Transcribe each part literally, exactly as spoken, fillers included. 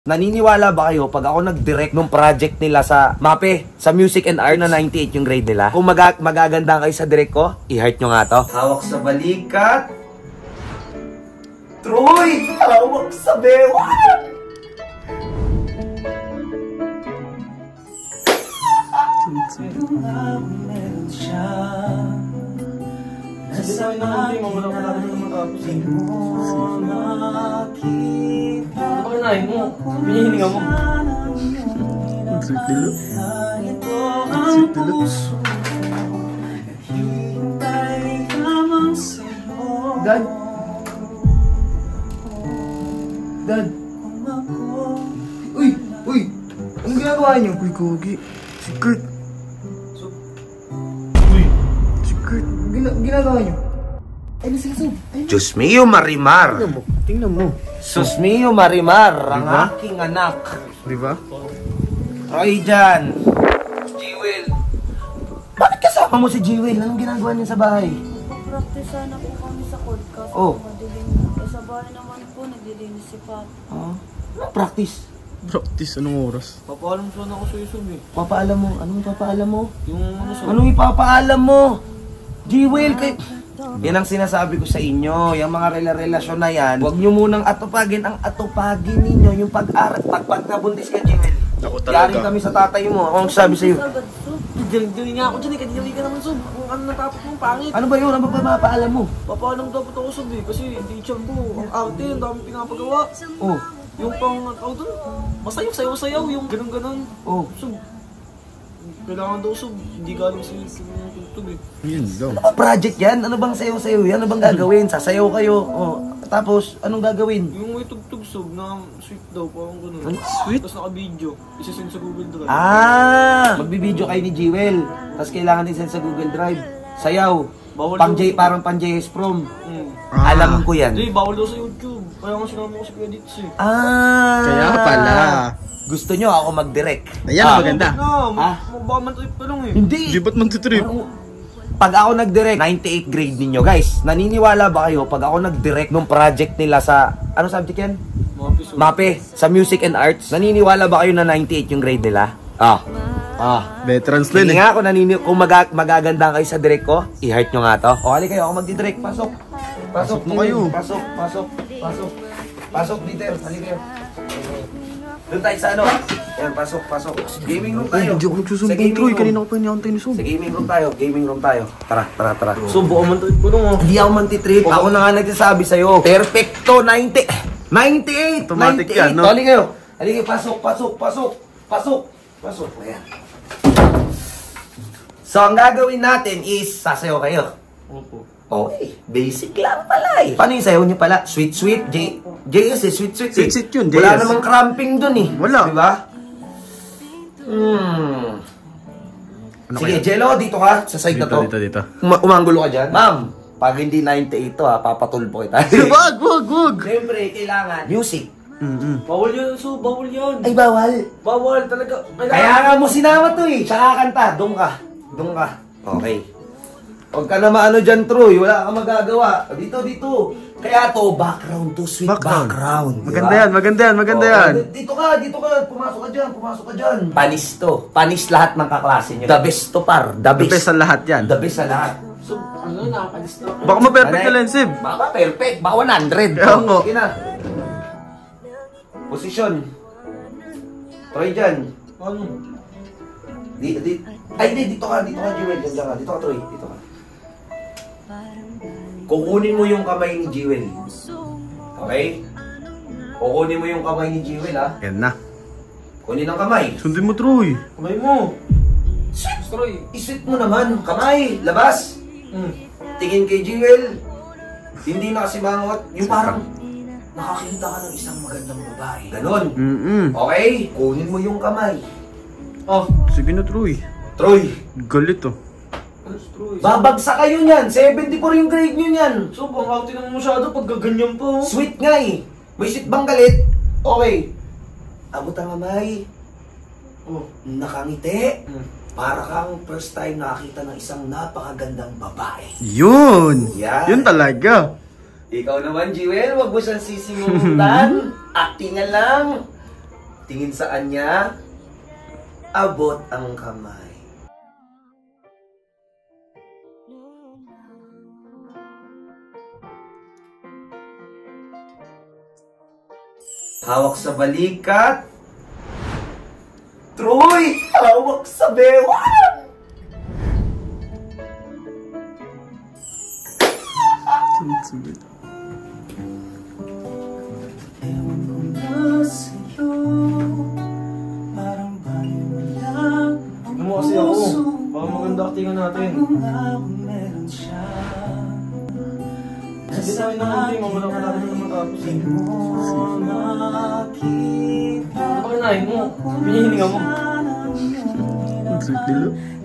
Naniniwala ba kayo pag ako nag-direct nung project nila sa MAPE, sa Music and Art na ninety-eight yung grade nila? Kung mag magaganda kayo sa direct ko, i-heart nyo nga to. Hawak sa balikat. Troy! Hawak sa bewan! Nasa akin di mo makita. Pagkanahin mo, pinihininga mo. Ang sweet nila. Ang sweet nila. Dad? Dad? Uy! Uy! Anong ginagawa niyo? Uy, Gogi. Secret. Uy! Secret. Gina ginagawa niyo? Ay, nasa sub. Diyos mio, Marimar! Tingnan mo. Tingnan mo. Sus mio, Marimar! Ang Diba? aking anak. Di ba? Troy dyan. Jewel. Bakit kasama mo si Jewel? Anong ginagawa niya sa bahay? Practice sana po kami sa court kasi Oh. madilim na. Eh sa bahay naman po, naglilinis si Papa. Oh, practice. Practice. Anong oras? Papaalam sana ako sa Yusuf eh. Papaalam mo. Anong papaalam mo? Yung ano sa... Anong ipapaalam mo? Jewel, kay... Yan ang sinasabi ko sa inyo. Yung mga rela-relasyon na yan, huwag nyo munang atupagin. Ang atupagin ninyo, yung pag-aral. Pag, pag nabuntis ka, Jewel. Ako talaga. Yari kami sa tatay mo. Ako ang sabi sa'yo. Agad so, Diling-diling nga ako dyan eh. Kadili ka naman sub. Kung ano natapos mong pangit. Ano ba yun? Ano ba papaalam mo? Papaalam dapat ako sub eh. Kasi teacher ko. Ang arte, ang dami pinapagawa. Oh, Yung pang, tawag doon, masayaw, sayaw-sayaw. Yung ganun-ganun. oh. Sub. Kailangan daw sub. Hindi galing sa yung tugtog eh. Yun daw. Ano ba project yan? Ano bang sayaw-sayaw yan? Ano bang gagawin? Sasayaw kayo. Oh, tapos, anong gagawin? Yung may tugtog sub na sweet daw. Parang ganun. Ano? Sweet? Tapos naka-video. Isasend sa Google Drive. Ah! Magbibideo kayo ni Jewel. Tapos kailangan din send sa Google Drive. Sayaw. Bawal Pang daw. J, parang pang J S Prom. Hmm. Ah. Alam ko yan. Hindi, bawal daw sa YouTube. Kaya nga sinama ko si Kuya Dits eh. Ah! Kaya pala. Gusto nyo ako mag-direct? Ayan Ah, ang maganda. No, Ah? magbaman trip pa lang eh. Hindi! Di ba't magtutrip? Pag ako nag-direct, ninety-eight grade ninyo. Guys, naniniwala ba kayo pag ako nag-direct nung project nila sa... Ano subject yan? Mga episode. MAPE, sa Music and Arts. Naniniwala ba kayo na ninety-eight yung grade nila? Ah. Ah. Veterans Hindi din eh. nga ako nanini kung mag magaganda kayo sa direct ko, i-heart nyo nga to. O, hali kayo, ako magdi-direct. Pasok. Pasok Pasok mo Jimmy. kayo. Pasok, pasok, pasok. Pasok dito, hali kayo. Doon tayo sa ano? Ayan, pasok, pasok. Gaming room Ay, tayo. hindi ako Sa nagsusumbong, gaming Troy. room. Kanina ko pa inihantay ni Sob. Sa gaming room tayo, gaming room tayo. Tara, tara, tara. So, buo man trip ko lang ah. Hindi ako mantitrip. Ako na nga nagsasabi sa'yo. Perfecto, ninety. ninety-eight! Automatic ninety-eight. yan, no? Hali kayo. Hali kayo, pasok, pasok, pasok. Pasok, pasok. Ayan. So, ang gagawin natin is, sasayaw kayo. Opo. Okay, basic lang pala eh. Paano yung sayaw nyo pala? Sweet, sweet, J, J S eh, sweet, sweet eh. Sweet, sweet yun, Wala J S. namang cramping dun eh. Wala. Diba? Hmm. Ano Sige, kaya? Jello, dito ka, sa side na Dito, to. dito, dito. Uma umanggulo ka dyan. Ma'am, pag hindi ninety-eight to ha, papatulpo kita. Wag, wag, wag. Siyempre, kailangan music. Mm-mm. Bawal yan, so, bawal yan. Ay, bawal. Bawal talaga. Kailangan. Kaya nga mo sinama to eh. Tsaka kanta. Doon ka. Doon ka. Okay. Huwag ka na maano dyan, Troy. Wala kang magagawa. Dito, dito. Kaya to, background to, sweet background. Background. Diba? Maganda yan, maganda yan, maganda Oh, yan. Dito ka, dito ka. Pumasok ka dyan, pumasok ka dyan. Panis to. Panis lahat ng kaklase nyo. The best to par. The The best. best sa lahat yan. The best sa lahat. So, ano, nakakalis-distract. Baka ma-perfect Ano na eh? Lensib. Baka perfect. Baka one hundred. Kaya nga. Sige na. Posisyon. Troy dyan. Ano? Di, di, ay, di, dito ka, dito ka, Jewel. Diyan ka. Dito ka, Troy. Dito ka. Kukunin mo yung kamay ni Jewel. Okay? Kukunin mo yung kamay ni Jewel, ha? Yan na. Kunin ang kamay. Sundin mo, Troy. Kamay mo. Sweet. Troy. Isweet mo naman. Kamay. Labas. Hmm. Tingin kay Jewel. Hindi na kasi mangot. Yung parang nakakita ka ng isang magandang babae. Ganon. Mm-mm. Okay? Kunin mo yung kamay. Oh. Sige na, Troy. Troy. Galit oh. Ano, Troy? Babagsak kayo niyan. seventy-four yung grade nyo niyan. So, bang arte naman masyado pag gaganyan pa. oh. Sweet nga eh. May sweet bang galit? Okay. Abot ang kamay. Oh. Nakangiti. Hmm. Para kang first time nakakita ng isang napakagandang babae. Yun! Yan. Yun talaga. Ikaw naman, Jewel, wag mo siyang sisimulan. Acting na lang. Tingin saan niya, abot ang kamay. Hawak sa balikat. Troy! Hawak sa bewang! Sunod-sunod. Ano mo kasi ako? Baka maganda actingan natin. Kasi tayo naman din, wala pa natin naman matapos eh. Ano ba kinahin mo? Pinihininga mo. Ang sweet nila.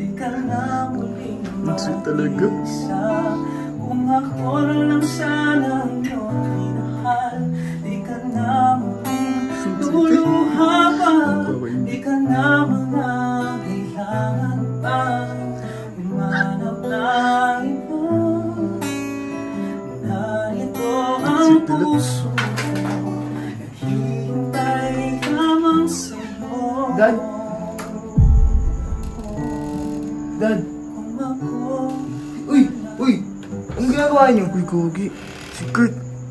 Ang sweet talaga. Kung ako lang sana ang iyong minahal, di ka na matuluha pa, di ka na mga kailangan pa, umanap na iba. Narito ang puso ko, naghihintay lamang sa'yo. Dad? Dad? Kung ako Uy! Uy! Anong ginagawa niyo? Uy, Gogi. Si Kurt.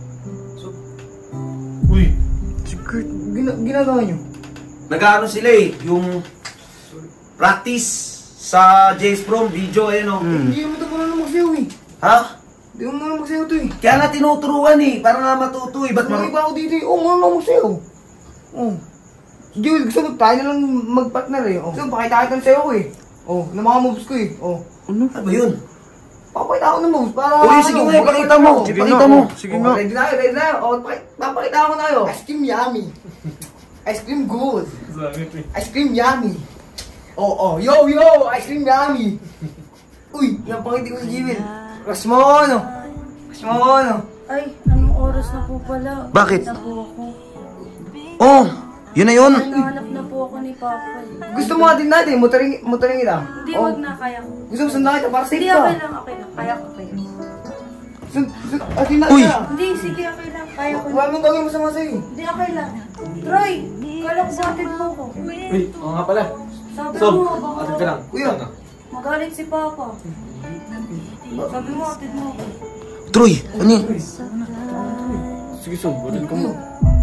Uy! Si Kurt. Gina ginagawa niyo? Nag-ano sila eh, yung practice sa Jace Prom video, ayun o. Hmm. Hindi mo ito marunong magsayaw eh. Ha? Hindi mo marunong magsayaw ito eh. Kaya nga tinuturuan eh, para nga matuto eh. Ba't May mar- iba ako dito eh. Oo, marunong magsayaw. Oo. Si Jewel, gusto mo tayo na lang mag-partner eh. Oh. Gusto mo, pakita kita ng sayo ko eh. Oh, ng mga moves ko eh. Oh. Ano ba yun? Papakita ako ng moves para... Uy, sige nga, ipakita mo. Sige Pakita nga, mo. oh. Sige Oh, nga. ready na kayo, ready na kayo. Oh, paki- papakita ako na kayo. Ice cream yummy. Ice cream good. Ice cream yummy. Oh, oh, yo, yo, ice cream yummy. Uy, napakita ko si Jewel. Rasmono. Rasmono. Ay, anong oras na po pala? Bakit? Na po ako. Oh, yun na yun. Hinahanap na po ako ni Papa. eh. Gusto mo natin natin, motoring, motoring kita. Hindi, Oh, wag na, kaya ko. gusto mo sundan kita para safe Hindi, ka. okay lang, okay lang. Kaya ko, kaya ko. Sun, sun, atin na Uy. kita. Hindi, sige, okay lang. Kaya ko. Wala mong gawin masama sa'yo. Hindi, okay lang. Troy, kala ko batid mo ko. Uy, oo nga pala. Sabi Sob, mo, baka atid ka lang. Kuya. magalit si Papa. Sabi mo, atid mo ko. Troy, ano yun? Sige, Sob, ulit ka mo.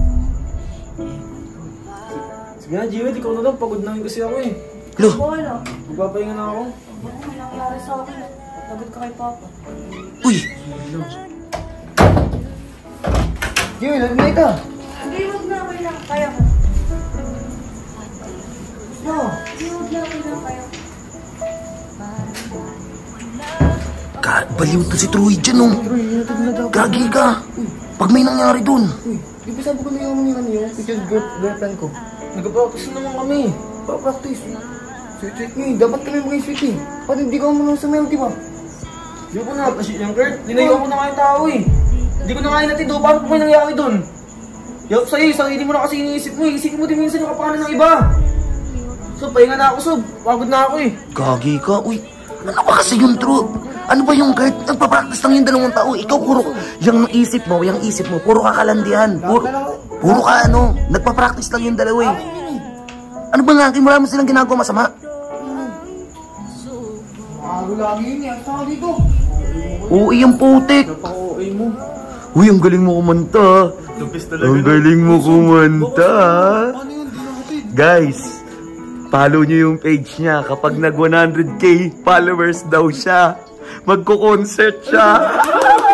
Sige na, Jewel, ikaw na lang. Pagod na rin kasi ako eh. Lo, Wala. Magpapahinga na ako. Ano may nangyari sa akin? Lagot ka kay Papa. uy. Jewel, ano na ito? Hindi, wag na, okay lang. Kaya ko. No. Hindi, wag na, okay lang. Kaya ko. Ka, baliw to si Troy dyan oh. Gagi ka. Pag may nangyari dun. Uy, di ba sabi ko na yung yung ano yung future girl, girlfriend ko? Nag-practice naman kami. Pa-practice. Sweet, sweet me. Dapat kami maging sweet eh. Pati hindi ka mo sa melody ba? Hindi ko na kasi yung Kurt. Dinayo ko na nga yung tao eh. Hindi ko na nga inatido. Paano kung may nangyari doon? Yup sa'yo, sarili mo na kasi iniisip mo eh. Isipin mo din minsan yung kapanan ng iba. So, pahinga na ako, Sob. Pagod na ako eh. Gagi ka, uy. Ano ba kasi yun, Tro? Ano ba yung Kurt? Nagpa-practice lang yung dalawang tao. Ikaw puro, yung isip mo, yung isip mo, puro kakalandian. Puro, puro ka ano, nagpa-practice lang yung dalawa eh. Ano ba nga, wala mo silang ginagawa masama? Mago lagi yun eh. Saan ka dito? Uy, yung putik. Napaka-O A mo. Uy, ang galing mo kumanta. Ang galing mo kumanta. Guys, follow nyo yung page niya. Kapag nag one hundred K followers daw siya, magko-concert siya.